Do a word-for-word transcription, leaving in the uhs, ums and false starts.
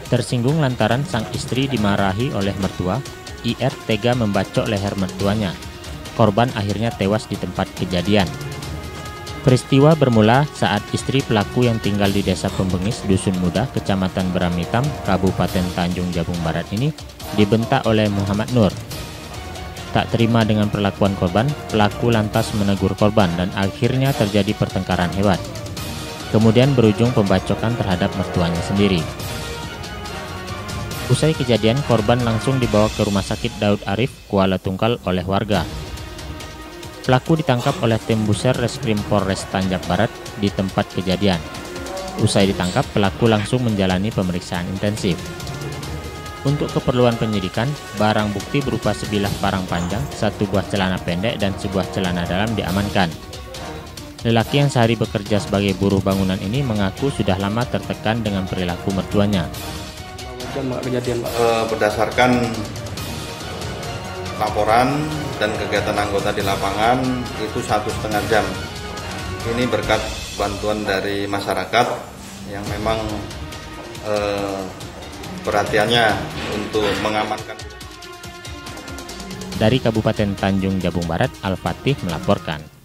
Tersinggung lantaran sang istri dimarahi oleh mertua, I R tega membacok leher mertuanya. Korban akhirnya tewas di tempat kejadian. Peristiwa bermula saat istri pelaku yang tinggal di Desa Pembengis, Dusun Muda, Kecamatan Beramitam, Kabupaten Tanjung Jabung Barat ini dibentak oleh Muhammad Nur. Tak terima dengan perlakuan korban, pelaku lantas menegur korban dan akhirnya terjadi pertengkaran hebat. Kemudian berujung pembacokan terhadap mertuanya sendiri. Usai kejadian, korban langsung dibawa ke Rumah Sakit Daud Arif, Kuala Tungkal oleh warga. Pelaku ditangkap oleh tim Buser Reskrim Polres Tanjab Barat di tempat kejadian. Usai ditangkap, pelaku langsung menjalani pemeriksaan intensif. Untuk keperluan penyidikan, barang bukti berupa sebilah parang panjang, satu buah celana pendek, dan sebuah celana dalam diamankan. Lelaki yang sehari bekerja sebagai buruh bangunan ini mengaku sudah lama tertekan dengan perilaku mertuanya. Kejadian, Pak. Berdasarkan laporan dan kegiatan anggota di lapangan itu satu setengah jam. Ini berkat bantuan dari masyarakat yang memang eh, perhatiannya untuk mengamankan. Dari Kabupaten Tanjung Jabung Barat, Al-Fatih melaporkan.